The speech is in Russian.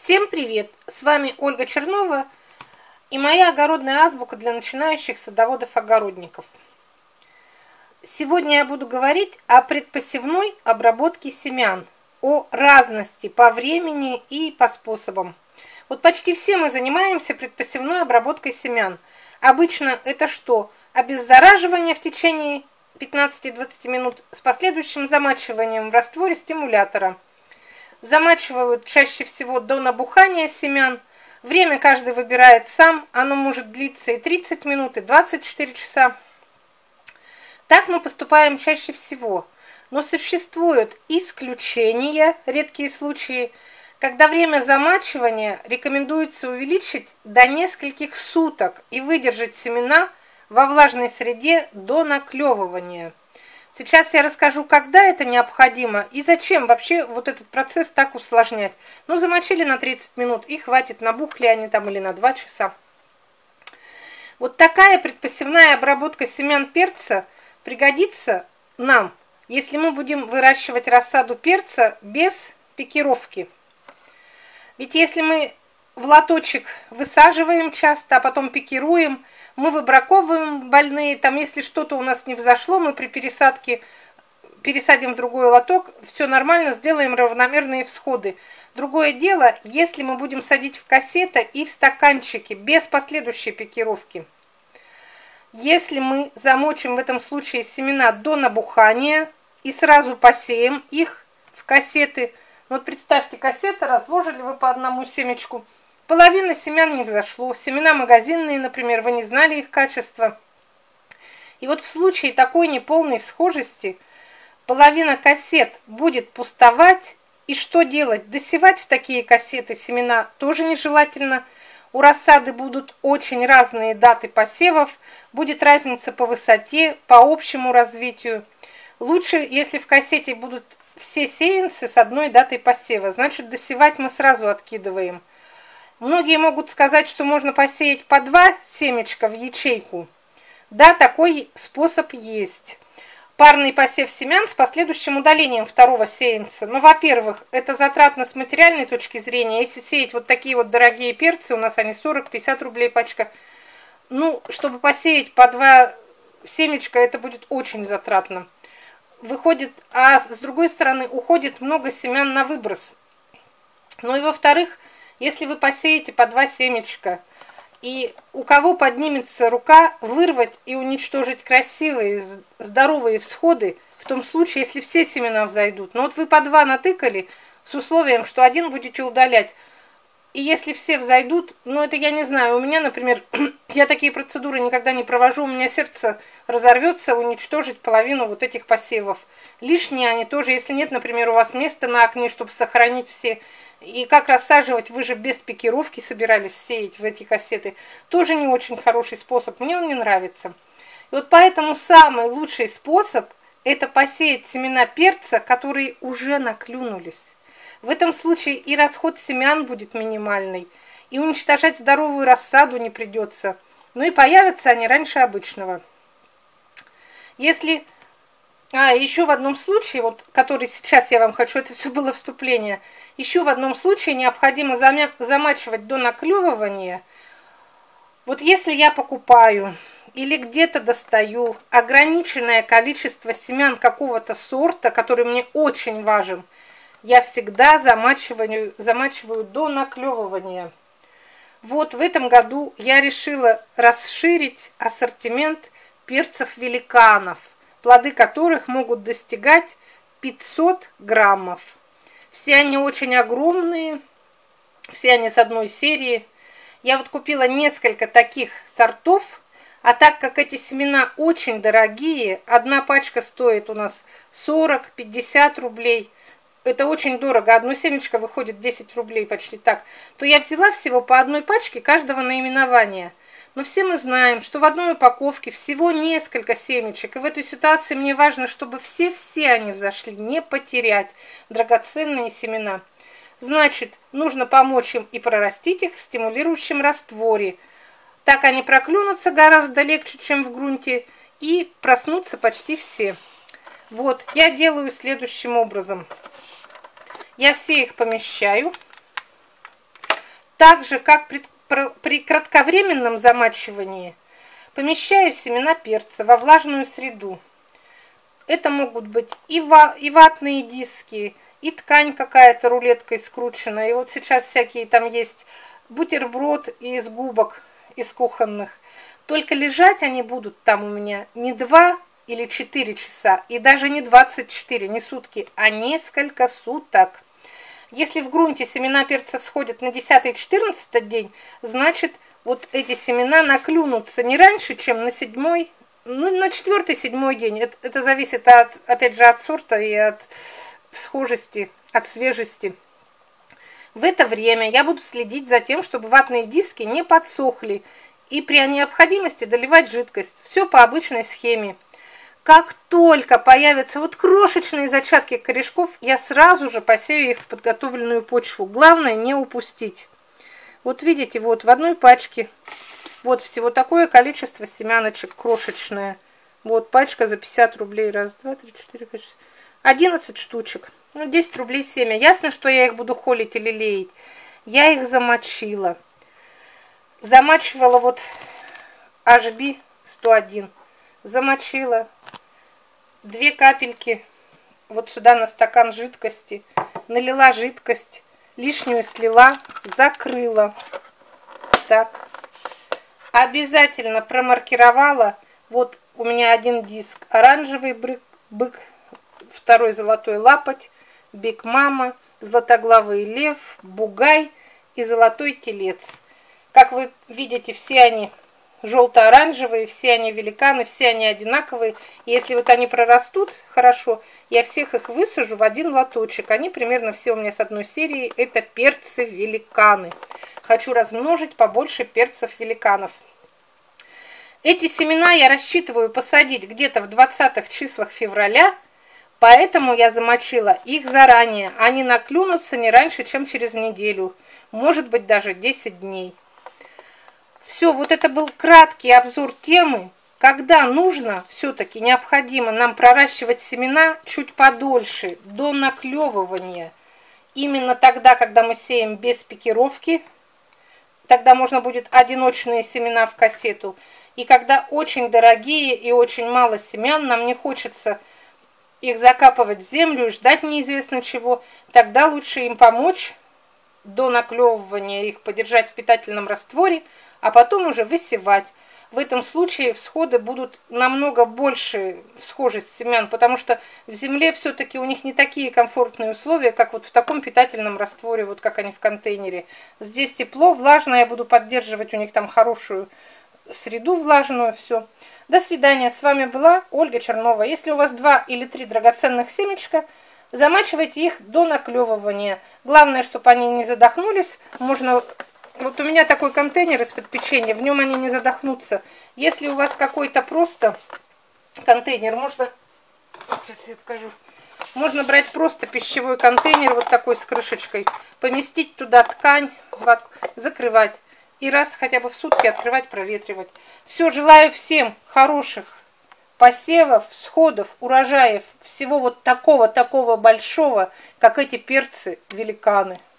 Всем привет! С вами Ольга Чернова и моя огородная азбука для начинающих садоводов-огородников. Сегодня я буду говорить о предпосевной обработке семян, о разности по времени и по способам. Вот почти все мы занимаемся предпосевной обработкой семян. Обычно это что? Обеззараживание в течение 15-20 минут с последующим замачиванием в растворе стимулятора. Замачивают чаще всего до набухания семян. Время каждый выбирает сам. Оно может длиться и 30 минут, и 24 часа. Так мы поступаем чаще всего. Но существуют исключения, редкие случаи, когда время замачивания рекомендуется увеличить до нескольких суток и выдержать семена во влажной среде до наклевывания. Сейчас я расскажу, когда это необходимо и зачем вообще вот этот процесс так усложнять. Ну, замочили на 30 минут и хватит, набухли они там или на 2 часа. Вот такая предпосевная обработка семян перца пригодится нам, если мы будем выращивать рассаду перца без пикировки. Ведь если мы в лоточек высаживаем часто, а потом пикируем, мы выбраковываем больные, там если что-то у нас не взошло, мы при пересадке пересадим в другой лоток, все нормально, сделаем равномерные всходы. Другое дело, если мы будем садить в кассеты и в стаканчики без последующей пикировки. Если мы замочим в этом случае семена до набухания и сразу посеем их в кассеты, вот представьте, кассеты разложили вы по одному семечку, половина семян не взошло, семена магазинные, например, вы не знали их качества. И вот в случае такой неполной всхожести половина кассет будет пустовать. И что делать? Досевать в такие кассеты семена тоже нежелательно. У рассады будут очень разные даты посевов, будет разница по высоте, по общему развитию. Лучше, если в кассете будут все сеянцы с одной датой посева, значит досевать мы сразу откидываем. Многие могут сказать, что можно посеять по 2 семечка в ячейку. Да, такой способ есть. Парный посев семян с последующим удалением второго сеянца. Но, во-первых, это затратно с материальной точки зрения. Если сеять вот такие вот дорогие перцы, у нас они 40-50 рублей пачка, ну, чтобы посеять по 2 семечка, это будет очень затратно. Выходит, а с другой стороны, уходит много семян на выброс. Ну и во-вторых, если вы посеете по 2 семечка, и у кого поднимется рука вырвать и уничтожить красивые, здоровые всходы, в том случае, если все семена взойдут. Но вот вы по 2 натыкали с условием, что один будете удалять. И если все взойдут, ну это я не знаю, у меня, например, я такие процедуры никогда не провожу, у меня сердце разорвется уничтожить половину вот этих посевов. Лишние они тоже, если нет, например, у вас места на окне, чтобы сохранить все. И как рассаживать, вы же без пикировки собирались сеять в эти кассеты. Тоже не очень хороший способ, мне он не нравится. И вот поэтому самый лучший способ это посеять семена перца, которые уже наклюнулись. В этом случае и расход семян будет минимальный, и уничтожать здоровую рассаду не придется. Ну и появятся они раньше обычного. Если... еще в одном случае, вот, который сейчас я вам хочу, это все было вступление, еще в одном случае необходимо замачивать до наклевывания. Вот если я покупаю или где-то достаю ограниченное количество семян какого-то сорта, который мне очень важен, я всегда замачиваю до наклевывания. Вот в этом году я решила расширить ассортимент перцев-великанов, плоды которых могут достигать 500 граммов. Все они очень огромные, все они с одной серии. Я вот купила несколько таких сортов, а так как эти семена очень дорогие, одна пачка стоит у нас 40-50 рублей, это очень дорого, одно семечко выходит 10 рублей почти так, то я взяла всего по одной пачке каждого наименования. Но все мы знаем, что в одной упаковке всего несколько семечек, и в этой ситуации мне важно, чтобы все они взошли, не потерять драгоценные семена. Значит, нужно помочь им и прорастить их в стимулирующем растворе. Так они проклюнутся гораздо легче, чем в грунте, и проснутся почти все. Вот, я делаю следующим образом. Я все их помещаю Так же, как при кратковременном замачивании, помещаю семена перца во влажную среду. Это могут быть и ватные диски, и ткань какая-то рулеткой скрученная. И вот сейчас всякие там есть бутерброд из губок, из кухонных. Только лежать они будут там у меня не 2 или 4 часа, и даже не 24, не сутки, а несколько суток. Если в грунте семена перца всходят на 10-14 день, значит, вот эти семена наклюнутся не раньше, чем на 7-й, ну, на 4-7 день. Это зависит, опять же, от сорта и от схожести, от свежести. В это время я буду следить за тем, чтобы ватные диски не подсохли, и при необходимости доливать жидкость. Все по обычной схеме. Как только появятся вот крошечные зачатки корешков, я сразу же посею их в подготовленную почву. Главное не упустить. Вот видите, вот в одной пачке вот всего такое количество семяночек крошечное. Вот пачка за 50 рублей. Раз, два, три, четыре, пять, 6. 11 штучек. Ну, 10 рублей семя. Ясно, что я их буду холить или леять. Я их замочила. Замачивала вот HB 101. Замочила. 2 капельки вот сюда на стакан жидкости. Налила жидкость. Лишнюю слила. Закрыла. Так. Обязательно промаркировала. Вот у меня один диск оранжевый бык, второй золотой лапоть, Биг Мама, златоглавый лев, бугай и золотой телец. Как вы видите, все они желто-оранжевые, все они великаны, все они одинаковые. И если вот они прорастут хорошо, я всех их высажу в один лоточек. Они примерно все у меня с одной серии. Это перцы-великаны. Хочу размножить побольше перцев-великанов. Эти семена я рассчитываю посадить где-то в 20-х числах февраля, поэтому я замочила их заранее. Они наклюнутся не раньше, чем через неделю, может быть даже 10 дней. Все, вот это был краткий обзор темы, когда нужно, все-таки необходимо нам проращивать семена чуть подольше, до наклевывания. Именно тогда, когда мы сеем без пикировки, тогда можно будет одиночные семена в кассету. И когда очень дорогие и очень мало семян, нам не хочется их закапывать в землю и ждать неизвестно чего, тогда лучше им помочь до наклевывания, их подержать в питательном растворе, а потом уже высевать. В этом случае всходы будут намного больше, всхожесть семян, потому что в земле все-таки у них не такие комфортные условия, как вот в таком питательном растворе, вот как они в контейнере. Здесь тепло, влажно, я буду поддерживать у них там хорошую среду влажную, все. До свидания. С вами была Ольга Чернова. Если у вас 2 или 3 драгоценных семечка, замачивайте их до наклевывания. Главное, чтобы они не задохнулись. Можно... Вот у меня такой контейнер из-под печенья, в нем они не задохнутся. Если у вас какой-то просто контейнер, можно... Сейчас я покажу. Можно брать просто пищевой контейнер, вот такой с крышечкой, поместить туда ткань, ватку, закрывать. И раз хотя бы в сутки открывать, проветривать. Все, желаю всем хороших посевов, всходов, урожаев. Всего вот такого большого, как эти перцы-великаны.